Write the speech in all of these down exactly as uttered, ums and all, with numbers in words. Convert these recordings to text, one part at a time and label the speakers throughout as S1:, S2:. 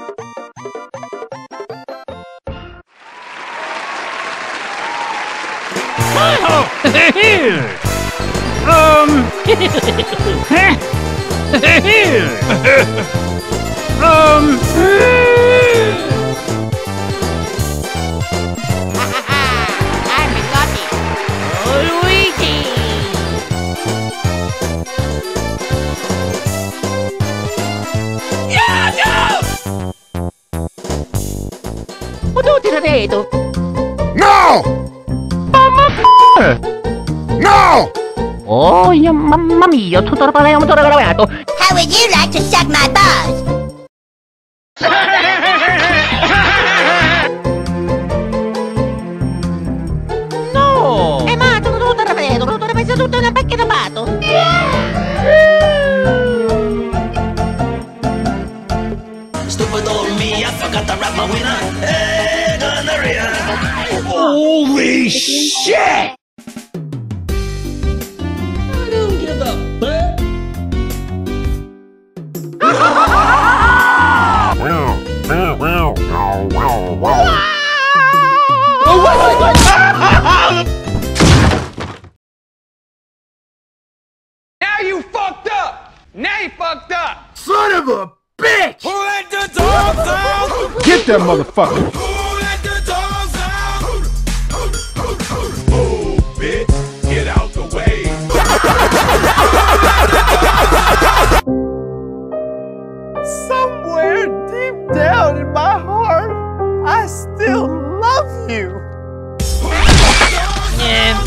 S1: um. um.
S2: I'm Scotty. Oh, Luigi. Yeah, go! What do you think?
S3: No! No!
S2: Oh, yeah, mamma mia, tutto arrabbiato. How would you like to suck my balls? No! Eh, ma tutto arrabbiato, tutto arrabbiato, tutto una pacca da pato.
S4: Stupid old me, I forgot to wrap my winner. Hey, gonorrhea.
S3: Holy shit!
S5: Now you fucked up! Now you fucked up!
S3: Son of a bitch!
S4: Who let the dogs out?
S3: Get that motherfucker!
S4: Who let the dogs out? Move, bitch, get out the way.
S5: Somewhere deep down in my heart, I still love you.
S2: Yeah.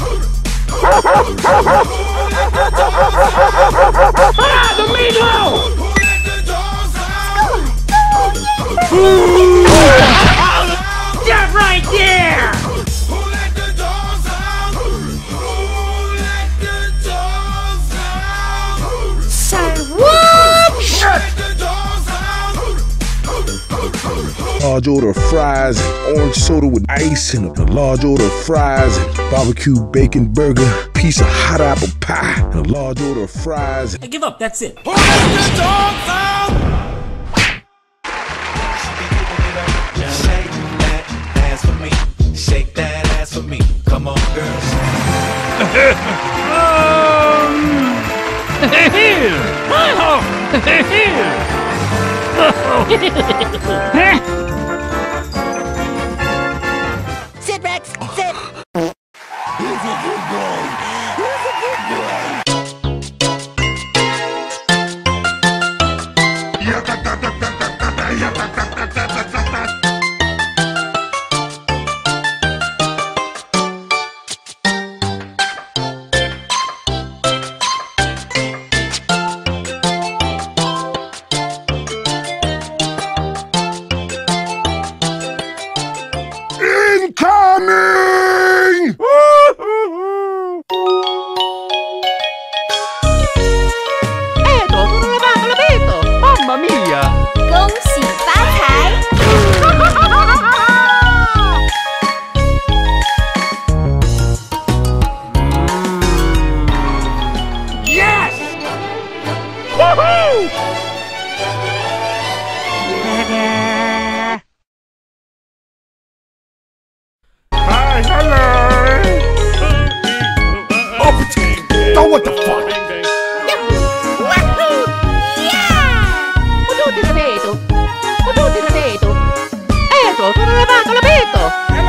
S1: Ah, the meatloaf! Stop right there!
S4: Who let the dogs out? Who let the dogs out?
S2: Say what?
S4: Who let the dogs out?
S3: Large order of fries and orange soda with ice, and a large order of fries and barbecue bacon burger, piece of hot apple pie, and a large order of fries.
S6: I give up, that's it.
S4: Who let the dogs out? Shake that ass for me. Shake that ass for me. Come on, girls.
S2: Sit, Rex, sit.
S4: He's a good boy. He's a good boy.
S3: Incoming!
S2: Eh, tutto arrabbiato, l'abito.
S5: Mamma mia!
S7: 恭喜发财！
S1: Yes! Woohoo!
S3: Hi, hello! Oh, oh, what the fuck?
S2: Wahoo! Yeah! What do you think? What do you think? Eh, tutto arrabbiato, l'abito.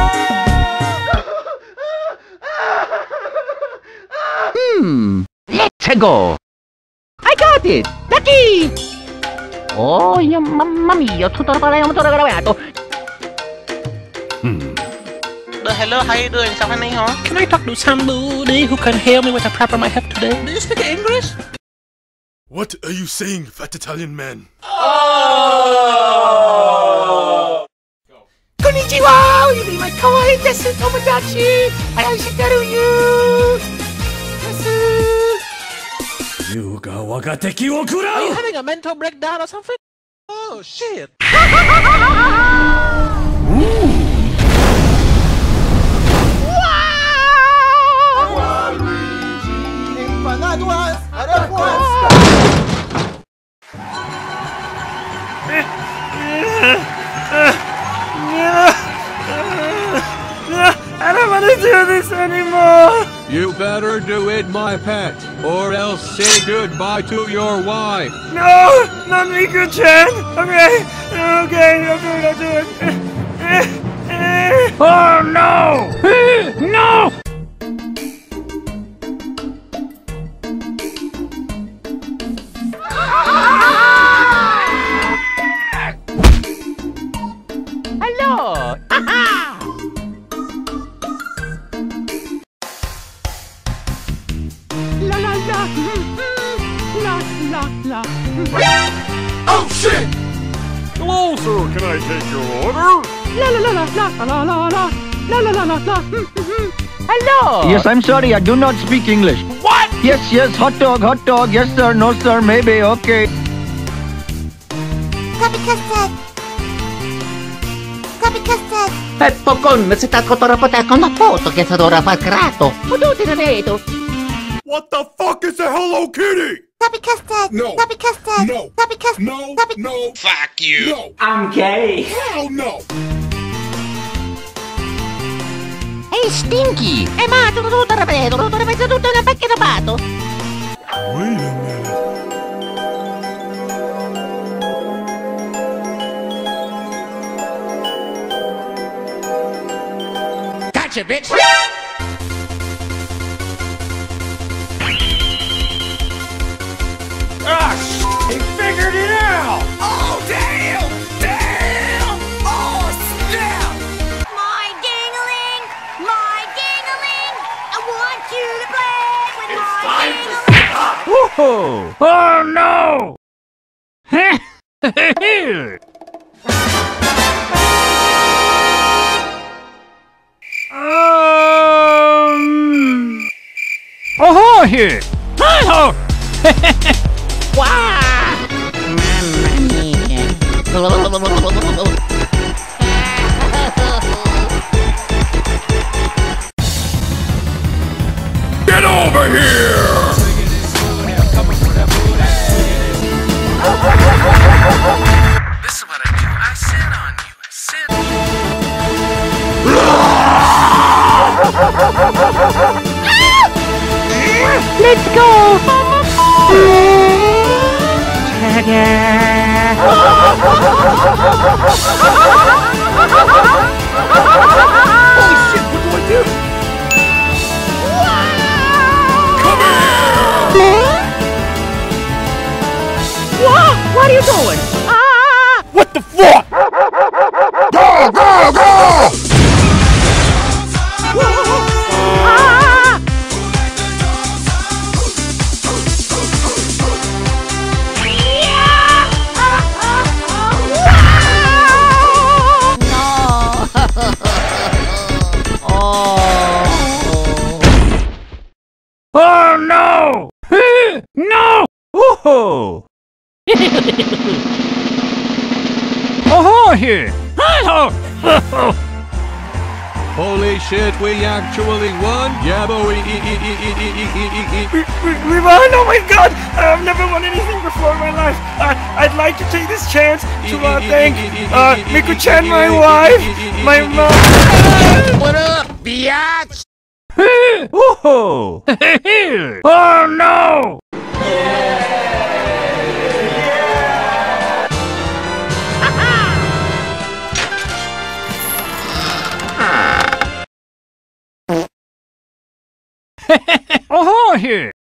S2: Hmm, let's go. I got it! Lucky! Oh, yeah, mamma mia, tutto arrabbiato.
S3: Hmm.
S8: Uh, hello, how you doing? Someone here?
S6: Can I talk to somebody who can help me with the problem I have today? Do you speak English?
S3: What are you saying, fat Italian man?
S2: Konnichiwa! You mean my kawaii desu tomodachi! I shitaru you!
S6: Are you having a mental breakdown or something? Oh, shit.
S5: Empanadas! I don't want to do this anymore.
S9: You better do it, my pet, or else say goodbye to your wife.
S5: No, not Miku-chan. Okay, okay, I'll do it, I'll do it.
S1: Oh no! No!
S2: Hello! Aha! La la la! La la la!
S4: Oh shit!
S1: Hello, sir. Can I take your order?
S2: La la la la la la la la la la la la la! Hello!
S10: Yes, I'm sorry, I do not speak English.
S1: What?
S10: Yes, yes, hot dog, hot dog. Yes, sir, no, sir, maybe, okay.
S7: Copycat. Copycat.
S2: Peppo con se ta kotorapata con la foto che sadora fa grato. Potuti na dito.
S4: What the fuck is a Hello Kitty?
S7: Copycat.
S4: No.
S7: Copycat.
S4: No.
S7: Copycat.
S4: No, no.
S8: Fuck you.
S4: No.
S1: I'm gay.
S4: Hell no.
S2: Ehi, Stinky! E ma tu tutto rapido, tutto rapido, tutto una pecchia da pato.
S4: Wait a minute.
S1: Gotcha, bitch. Ah, sh- he figured it out.
S4: Oh damn! Damn! Oh snap!
S7: My dingling, my dingling. I want you to play with my dingling.
S1: Whoa! Oh no! um. Oh here! Hi-ho!
S2: Wow! Mamma mia!
S4: Get over here!
S8: This is what I do. I sit on you. Sit.
S2: Let's go!
S4: Holy shit, what do I do? Come here!
S2: What? What are you doing? Ah!
S1: What the fuck?
S4: Go, go, go!
S2: Ah!
S1: Oh no! No! Woohoo! Oh here! Hi-ho!
S9: Holy shit, we actually won? Yeah, boy.
S5: We, we, we won! Oh my god! I've never won anything before in my life. Uh, I'd like to take this chance to uh, thank uh, Miku-chan, my wife, my mom.
S8: What up, biatch?
S1: Woohoo! Oh no! Oh here!